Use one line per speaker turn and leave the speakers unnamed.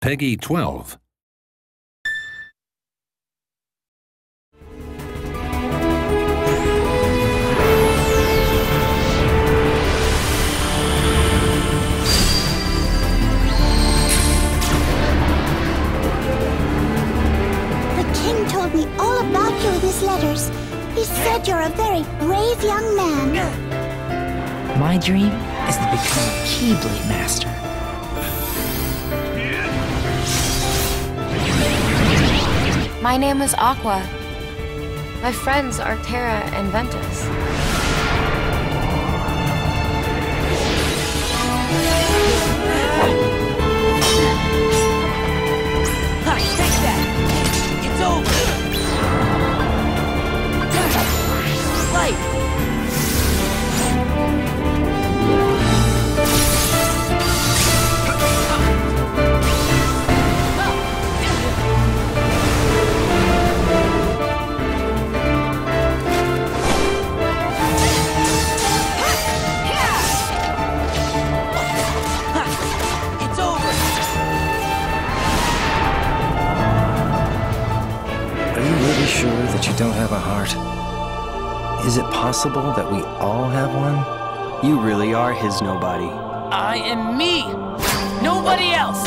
Peggy 12.
The king told me all about you in his letters. He said you're a very brave young man.
My dream is to become a Keyblade master.
My name is Aqua. My friends are Terra and Ventus.
Take that! It's over! Light!
Sure that you don't have a heart? Is it possible that we all have one?
You really are his nobody.
I am me! Nobody else!